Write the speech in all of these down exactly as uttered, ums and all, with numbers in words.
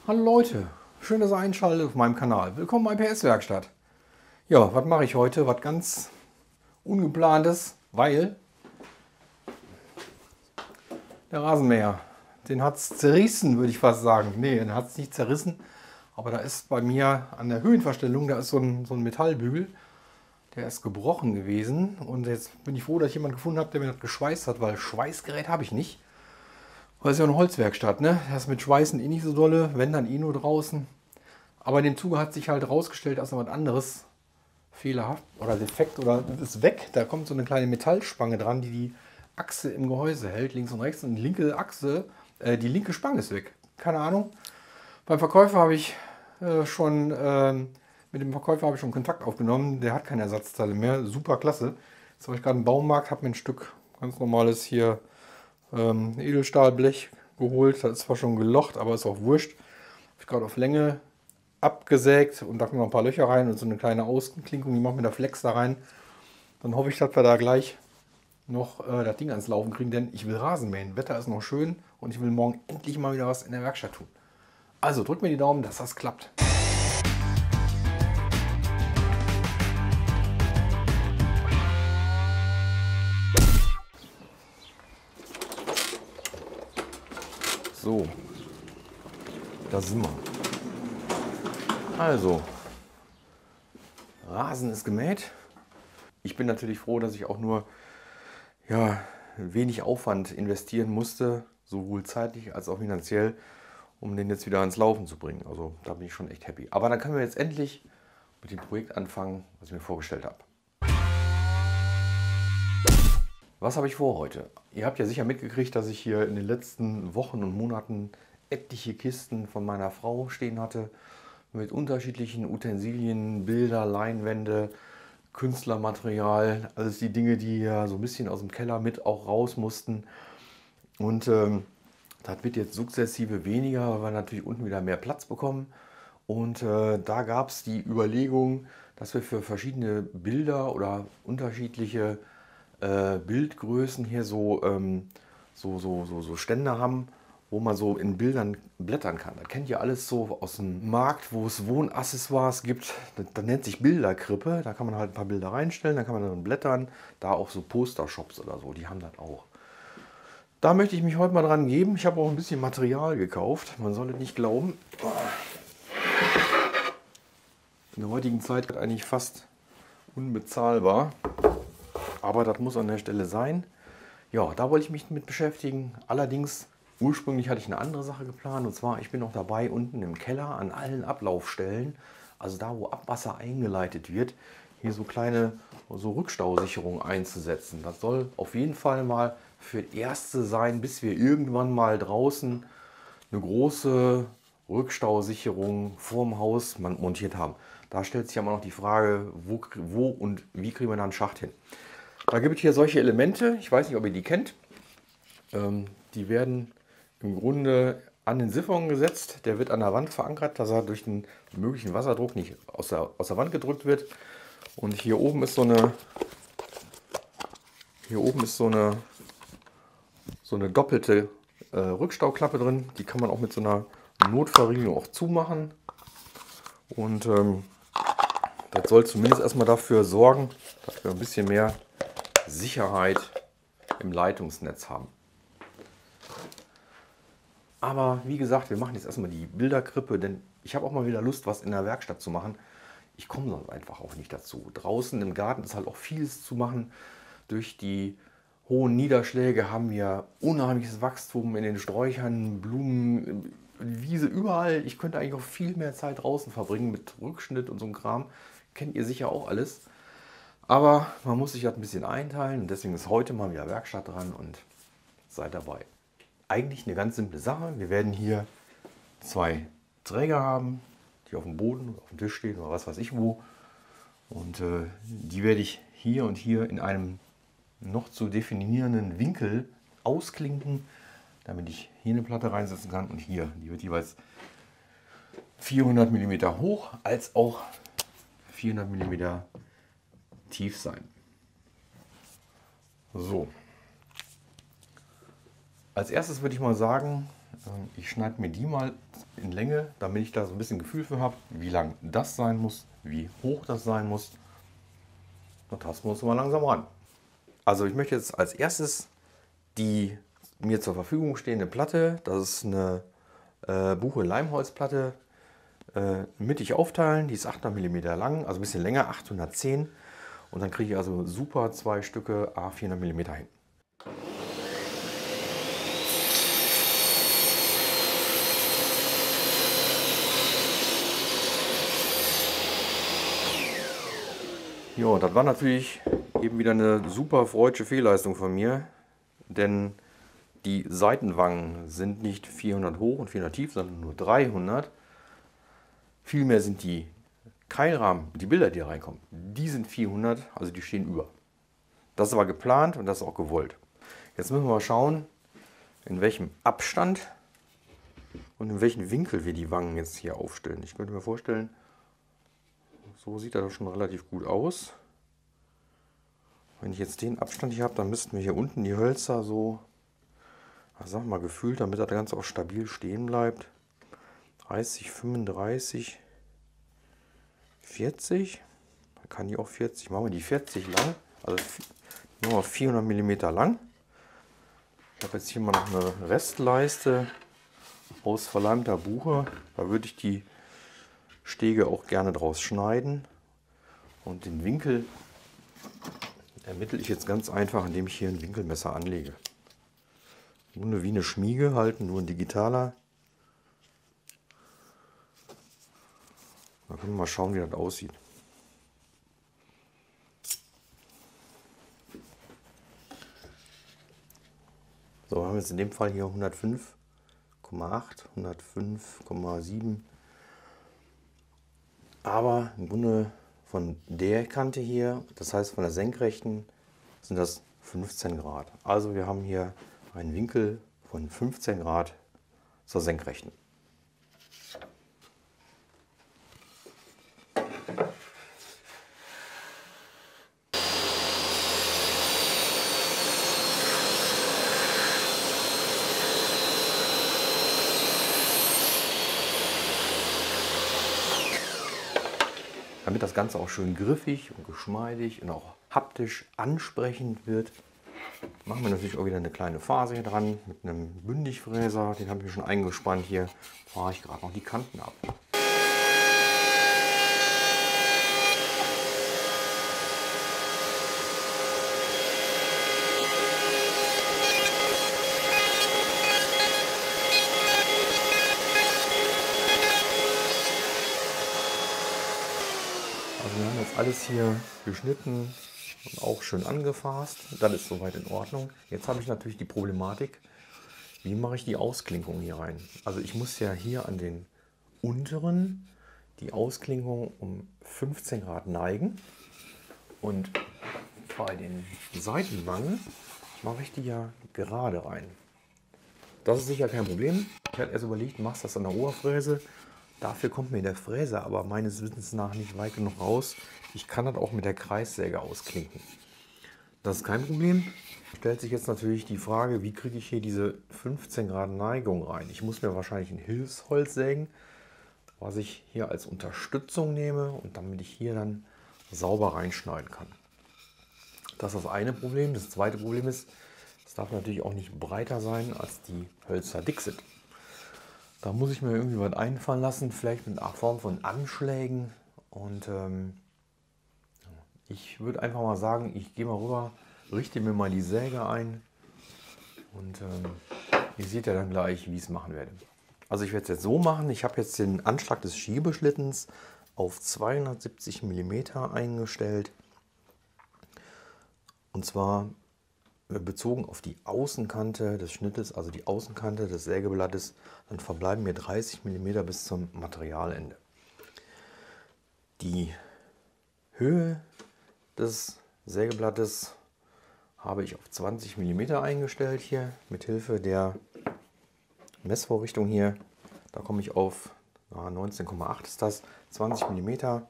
Hallo Leute, schön, dass ihr einschaltet auf meinem Kanal. Willkommen bei P S-Werkstatt. Ja, was mache ich heute? Was ganz Ungeplantes, weil der Rasenmäher, den hat es zerrissen, würde ich fast sagen. Ne, den hat es nicht zerrissen, aber da ist bei mir an der Höhenverstellung, da ist so ein, so ein Metallbügel, der ist gebrochen gewesen. Und jetzt bin ich froh, dass ich jemanden gefunden habe, der mir das geschweißt hat, weil Schweißgerät habe ich nicht. Das ist ja eine Holzwerkstatt, ne? Das ist mit Schweißen eh nicht so dolle, wenn dann eh nur draußen. Aber in dem Zuge hat sich halt herausgestellt, dass noch was anderes fehlerhaft oder defekt oder ist weg. Da kommt so eine kleine Metallspange dran, die die Achse im Gehäuse hält, links und rechts. Und die linke Achse, äh, die linke Spange ist weg. Keine Ahnung. Beim Verkäufer habe ich äh, schon, äh, mit dem Verkäufer habe ich schon Kontakt aufgenommen. Der hat keine Ersatzteile mehr. Super klasse. Jetzt habe ich gerade einen Baumarkt, habe mir ein Stück ganz normales hier ähm, Edelstahlblech geholt. Das ist zwar schon gelocht, aber ist auch wurscht. Habe ich gerade auf Länge abgesägt und da kommen noch ein paar Löcher rein und so eine kleine Außenklinkung, die machen wir da Flex da rein. Dann hoffe ich, dass wir da gleich noch äh, das Ding ans Laufen kriegen, denn ich will Rasen mähen. Wetter ist noch schön und ich will morgen endlich mal wieder was in der Werkstatt tun. Also drückt mir die Daumen, dass das klappt. So, da sind wir. Also, Rasen ist gemäht. Ich bin natürlich froh, dass ich auch nur ja, wenig Aufwand investieren musste, sowohl zeitlich als auch finanziell, um den jetzt wieder ans Laufen zu bringen. Also da bin ich schon echt happy. Aber dann können wir jetzt endlich mit dem Projekt anfangen, was ich mir vorgestellt habe. Was habe ich vor heute? Ihr habt ja sicher mitgekriegt, dass ich hier in den letzten Wochen und Monaten etliche Kisten von meiner Frau stehen hatte, mit unterschiedlichen Utensilien, Bilder, Leinwände, Künstlermaterial, alles die Dinge, die ja so ein bisschen aus dem Keller mit auch raus mussten. Und ähm, das wird jetzt sukzessive weniger, weil wir natürlich unten wieder mehr Platz bekommen. Und äh, da gab es die Überlegung, dass wir für verschiedene Bilder oder unterschiedliche äh, Bildgrößen hier so, ähm, so, so, so, so Stände haben, wo man so in Bildern blättern kann. Das kennt ihr alles so aus dem Markt, wo es Wohnaccessoires gibt. Das, das nennt sich Bilderkrippe. Da kann man halt ein paar Bilder reinstellen, da kann man dann blättern. Da auch so Postershops oder so, die haben das auch. Da möchte ich mich heute mal dran geben. Ich habe auch ein bisschen Material gekauft. Man soll es nicht glauben. In der heutigen Zeit ist eigentlich fast unbezahlbar. Aber das muss an der Stelle sein. Ja, da wollte ich mich mit beschäftigen. Allerdings, ursprünglich hatte ich eine andere Sache geplant. Und zwar, ich bin noch dabei, unten im Keller an allen Ablaufstellen, also da, wo Abwasser eingeleitet wird, hier so kleine so Rückstausicherungen einzusetzen. Das soll auf jeden Fall mal für das Erste sein, bis wir irgendwann mal draußen eine große Rückstausicherung vorm Haus montiert haben. Da stellt sich aber noch die Frage, wo, wo und wie kriegen wir da einen Schacht hin. Da gibt es hier solche Elemente, ich weiß nicht, ob ihr die kennt. Ähm, die werden im Grunde an den Siphon gesetzt. Der wird an der Wand verankert, dass er durch den möglichen Wasserdruck nicht aus der, aus der Wand gedrückt wird. Und hier oben ist so eine, hier oben ist so eine, so eine doppelte äh, Rückstauklappe drin. Die kann man auch mit so einer Notverriegelung auch zumachen. Und ähm, das soll zumindest erstmal dafür sorgen, dass wir ein bisschen mehr Sicherheit im Leitungsnetz haben. Aber wie gesagt, wir machen jetzt erstmal die Bilderkrippe, denn ich habe auch mal wieder Lust, was in der Werkstatt zu machen. Ich komme sonst einfach auch nicht dazu. Draußen im Garten ist halt auch vieles zu machen. Durch die hohen Niederschläge haben wir unheimliches Wachstum in den Sträuchern, Blumen, Wiese, überall. Ich könnte eigentlich auch viel mehr Zeit draußen verbringen mit Rückschnitt und so einem Kram. Kennt ihr sicher auch alles. Aber man muss sich das ein bisschen einteilen und deswegen ist heute mal wieder Werkstatt dran und seid dabei. Eigentlich eine ganz simple Sache. Wir werden hier zwei Träger haben, die auf dem Boden oder auf dem Tisch stehen oder was weiß ich wo. Und äh, die werde ich hier und hier in einem noch zu definierenden Winkel ausklinken, damit ich hier eine Platte reinsetzen kann und hier. Die wird jeweils vierhundert Millimeter hoch als auch vierhundert Millimeter tief sein. So. Als erstes würde ich mal sagen, Ich schneide mir die mal in Länge, damit ich da so ein bisschen Gefühl für habe, wie lang das sein muss, wie hoch das sein muss. Da tasten wir uns mal langsam ran. Also ich möchte jetzt als erstes die mir zur Verfügung stehende Platte, das ist eine äh, Buche-Leimholzplatte, äh, mittig aufteilen. Die ist achthundert Millimeter lang, also ein bisschen länger, achthundertzehn. Und dann kriege ich also super zwei Stücke à vierhundert Millimeter hin. Ja, das war natürlich eben wieder eine super freudsche Fehlleistung von mir, denn die Seitenwangen sind nicht vierhundert hoch und vierhundert tief, sondern nur dreihundert. Vielmehr sind die Keilrahmen, die Bilder, die reinkommen, die sind vierhundert, also die stehen über. Das war geplant und das ist auch gewollt. Jetzt müssen wir mal schauen, in welchem Abstand und in welchem Winkel wir die Wangen jetzt hier aufstellen. Ich könnte mir vorstellen, so sieht das schon relativ gut aus. Wenn ich jetzt den Abstand hier habe, dann müssten wir hier unten die Hölzer so, sag mal gefühlt, damit das Ganze auch stabil stehen bleibt. dreißig, fünfunddreißig, vierzig. Dann kann die auch vierzig, machen wir die vierzig lang, also nur vierhundert Millimeter lang. Ich habe jetzt hier mal noch eine Restleiste aus verleimter Buche. Da würde ich die Stege auch gerne draus schneiden. Und den Winkel ermittle ich jetzt ganz einfach, indem ich hier ein Winkelmesser anlege. Nur wie eine Schmiege halten, nur ein digitaler. Da können wir mal schauen, wie das aussieht. So, wir haben jetzt in dem Fall hier hundertfünf Komma acht, hundertfünf Komma sieben. Aber im Grunde von der Kante hier, das heißt von der Senkrechten, sind das fünfzehn Grad. Also wir haben hier einen Winkel von fünfzehn Grad zur Senkrechten. Damit das Ganze auch schön griffig und geschmeidig und auch haptisch ansprechend wird, machen wir natürlich auch wieder eine kleine Phase hier dran mit einem Bündigfräser. Den habe ich mir schon eingespannt. Hier fahre ich gerade noch die Kanten ab. Also wir haben jetzt alles hier geschnitten und auch schön angefasst. Das ist soweit in Ordnung. Jetzt habe ich natürlich die Problematik, wie mache ich die Ausklinkung hier rein? Also ich muss ja hier an den unteren die Ausklinkung um fünfzehn Grad neigen. Und bei den Seitenwangen mache ich die ja gerade rein. Das ist sicher kein Problem. Ich hatte erst überlegt, machst das an der Oberfräse. Dafür kommt mir der Fräser aber meines Wissens nach nicht weit genug raus. Ich kann das auch mit der Kreissäge ausklinken. Das ist kein Problem. Stellt sich jetzt natürlich die Frage, wie kriege ich hier diese fünfzehn Grad Neigung rein? Ich muss mir wahrscheinlich ein Hilfsholz sägen, was ich hier als Unterstützung nehme und damit ich hier dann sauber reinschneiden kann. Das ist das eine Problem. Das zweite Problem ist, es darf natürlich auch nicht breiter sein, als die Hölzer dick sind. Da muss ich mir irgendwie was einfallen lassen, vielleicht mit einer Form von Anschlägen. Und ähm, ich würde einfach mal sagen, ich gehe mal rüber, richte mir mal die Säge ein und ähm, ihr seht ja dann gleich, wie ich es machen werde. Also ich werde es jetzt so machen, ich habe jetzt den Anschlag des Schiebeschlittens auf zweihundertsiebzig Millimeter eingestellt. Und zwar bezogen auf die Außenkante des Schnittes, also die Außenkante des Sägeblattes, dann verbleiben mir dreißig Millimeter bis zum Materialende. Die Höhe des Sägeblattes habe ich auf zwanzig Millimeter eingestellt hier mit Hilfe der Messvorrichtung hier. Da komme ich auf neunzehn Komma acht ist das, zwanzig Millimeter.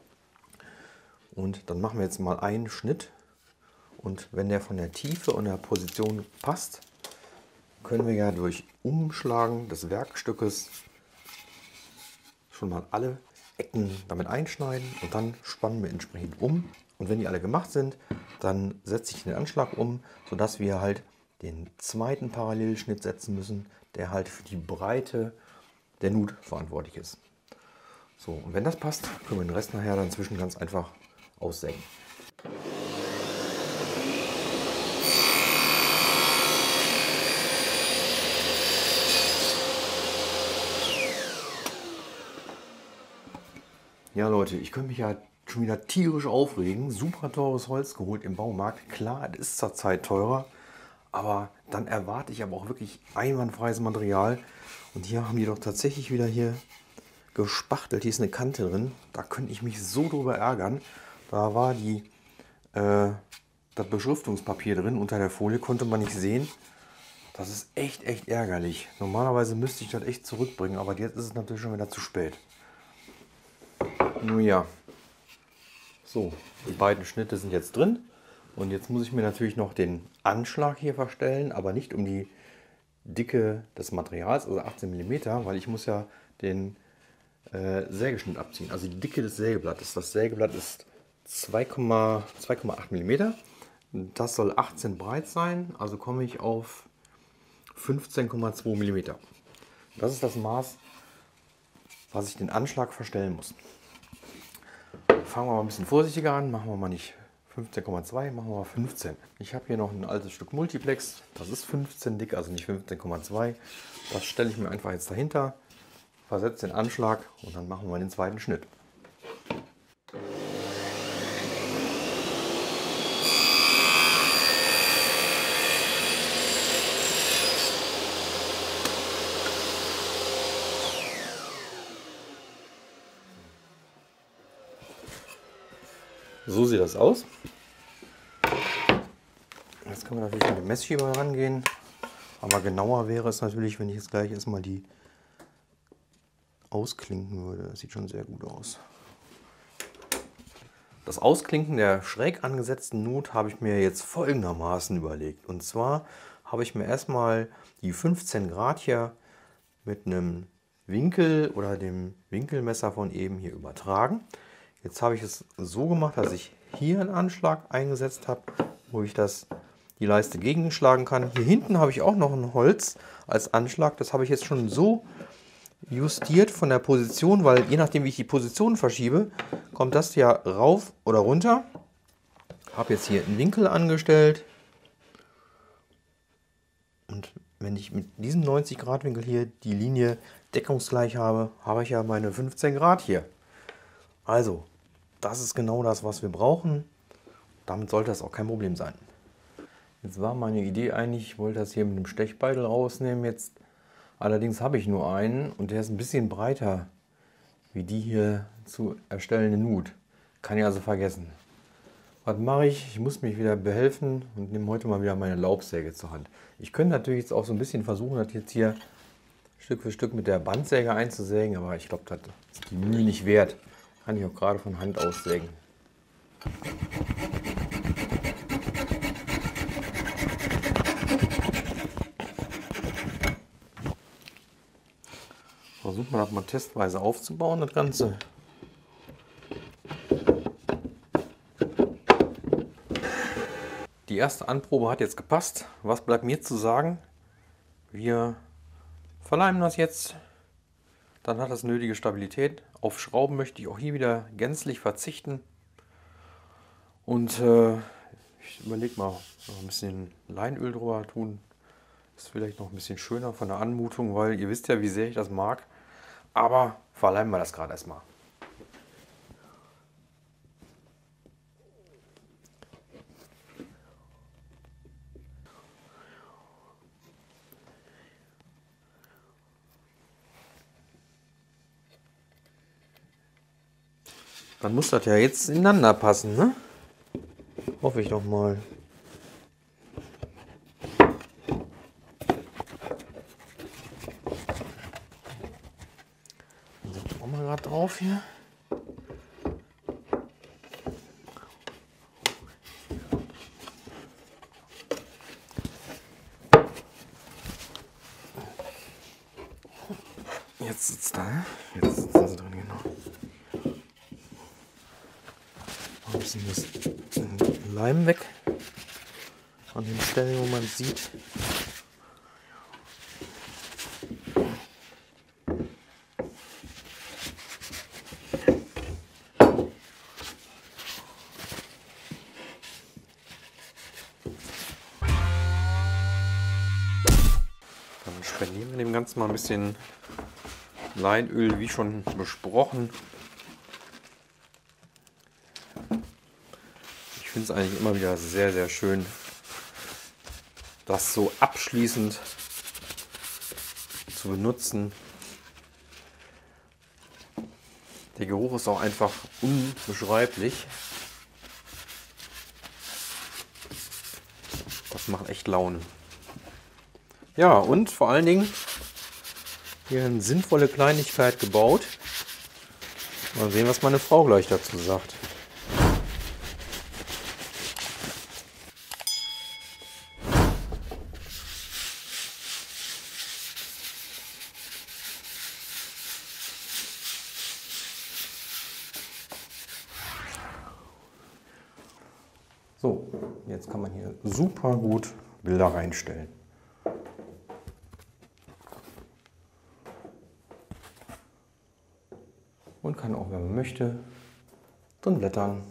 Und dann machen wir jetzt mal einen Schnitt. Und wenn der von der Tiefe und der Position passt, können wir ja durch Umschlagen des Werkstückes schon mal alle Ecken damit einschneiden und dann spannen wir entsprechend um. Und wenn die alle gemacht sind, dann setze ich den Anschlag um, sodass wir halt den zweiten Parallelschnitt setzen müssen, der halt für die Breite der Nut verantwortlich ist. So, und wenn das passt, können wir den Rest nachher dann zwischen ganz einfach aussägen. Ja Leute, ich könnte mich ja schon wieder tierisch aufregen. Super teures Holz geholt im Baumarkt. Klar, es ist zur Zeit teurer, aber dann erwarte ich aber auch wirklich einwandfreies Material. Und hier haben die doch tatsächlich wieder hier gespachtelt. Hier ist eine Kante drin. Da könnte ich mich so drüber ärgern. Da war die, äh, das Beschriftungspapier drin. Unter der Folie konnte man nicht sehen. Das ist echt, echt ärgerlich. Normalerweise müsste ich das echt zurückbringen, aber jetzt ist es natürlich schon wieder zu spät. Nun ja, so, die beiden Schnitte sind jetzt drin und jetzt muss ich mir natürlich noch den Anschlag hier verstellen, aber nicht um die Dicke des Materials, also achtzehn Millimeter, weil ich muss ja den äh, Sägeschnitt abziehen, also die Dicke des Sägeblattes. Das Sägeblatt ist zwei Komma acht Millimeter, das soll achtzehn breit sein, also komme ich auf fünfzehn Komma zwei Millimeter. Das ist das Maß, was ich den Anschlag verstellen muss. Fangen wir mal ein bisschen vorsichtiger an, machen wir mal nicht fünfzehn Komma zwei, machen wir mal fünfzehn. Ich habe hier noch ein altes Stück Multiplex, das ist fünfzehn dick, also nicht fünfzehn Komma zwei. Das stelle ich mir einfach jetzt dahinter, versetze den Anschlag und dann machen wir den zweiten Schnitt. So sieht das aus. Jetzt können wir natürlich mit dem Messschieber rangehen, aber genauer wäre es natürlich, wenn ich jetzt gleich erstmal die ausklinken würde. Das sieht schon sehr gut aus. Das Ausklinken der schräg angesetzten Nut habe ich mir jetzt folgendermaßen überlegt. Und zwar habe ich mir erstmal die fünfzehn Grad hier mit einem Winkel oder dem Winkelmesser von eben hier übertragen. Jetzt habe ich es so gemacht, dass ich hier einen Anschlag eingesetzt habe, wo ich das, die Leiste gegenschlagen kann. Hier hinten habe ich auch noch ein Holz als Anschlag. Das habe ich jetzt schon so justiert von der Position, weil je nachdem wie ich die Position verschiebe, kommt das ja rauf oder runter. Habe jetzt hier einen Winkel angestellt. Und wenn ich mit diesem neunzig Grad Winkel hier die Linie deckungsgleich habe, habe ich ja meine fünfzehn Grad hier. Also, das ist genau das, was wir brauchen. Damit sollte das auch kein Problem sein. Jetzt war meine Idee eigentlich, ich wollte das hier mit dem Stechbeitel rausnehmen. Jetzt allerdings habe ich nur einen und der ist ein bisschen breiter wie die hier zu erstellende Nut. Kann ich also vergessen. Was mache ich? Ich muss mich wieder behelfen und nehme heute mal wieder meine Laubsäge zur Hand. Ich könnte natürlich jetzt auch so ein bisschen versuchen, das jetzt hier Stück für Stück mit der Bandsäge einzusägen, aber ich glaube, das ist die Mühe nicht wert. Kann ich auch gerade von Hand aussägen. Versuchen wir das mal testweise aufzubauen, das Ganze. Die erste Anprobe hat jetzt gepasst. Was bleibt mir zu sagen? Wir verleimen das jetzt. Dann hat das nötige Stabilität. Auf Schrauben möchte ich auch hier wieder gänzlich verzichten. Und äh, ich überlege mal, noch ein bisschen Leinöl drüber tun. Ist vielleicht noch ein bisschen schöner von der Anmutung, weil ihr wisst ja, wie sehr ich das mag. Aber verleimen wir das gerade erstmal. Dann muss das ja jetzt ineinander passen, ne? Hoffe ich doch mal. Dann setze ich auch mal gerade drauf hier. Jetzt sitzt da, ne? Jetzt sitzen sie drin, genau. Ein bisschen das Leim weg. An den Stellen, wo man sieht. Dann spendieren wir dem Ganzen mal ein bisschen Leinöl, wie schon besprochen. Ich finde es eigentlich immer wieder sehr, sehr schön, das so abschließend zu benutzen. Der Geruch ist auch einfach unbeschreiblich. Das macht echt Laune. Ja, und vor allen Dingen hier eine sinnvolle Kleinigkeit gebaut. Mal sehen, was meine Frau gleich dazu sagt. So, jetzt kann man hier super gut Bilder reinstellen. Und kann auch, wenn man möchte, drin blättern.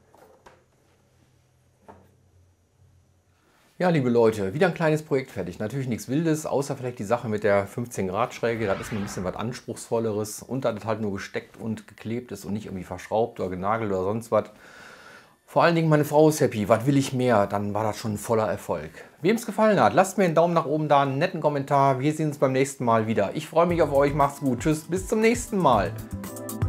Ja, liebe Leute, wieder ein kleines Projekt fertig. Natürlich nichts Wildes, außer vielleicht die Sache mit der fünfzehn Grad Schräge. Das ist mir ein bisschen was Anspruchsvolleres. Und dass das halt nur gesteckt und geklebt ist und nicht irgendwie verschraubt oder genagelt oder sonst was. Vor allen Dingen meine Frau ist happy. Was will ich mehr? Dann war das schon ein voller Erfolg. Wem es gefallen hat, lasst mir einen Daumen nach oben da, einen netten Kommentar. Wir sehen uns beim nächsten Mal wieder. Ich freue mich auf euch. Macht's gut. Tschüss, bis zum nächsten Mal.